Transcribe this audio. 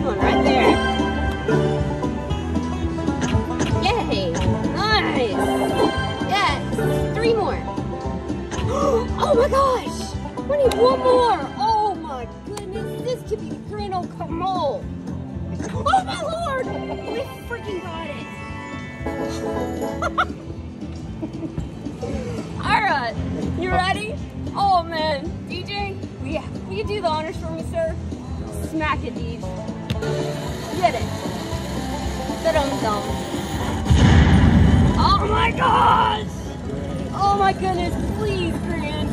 big one right there. Yay! Nice! Yes! 3 more. Oh my gosh! We need 1 more! Oh my goodness! This could be the grand old camole! Oh my lord! We freaking got it! Alright, you ready? Oh man, DJ, will you do the honors for me, sir? Smack it, DJ. Get it. Da-dum-dum. Oh my gosh! Oh my goodness, please, Grant.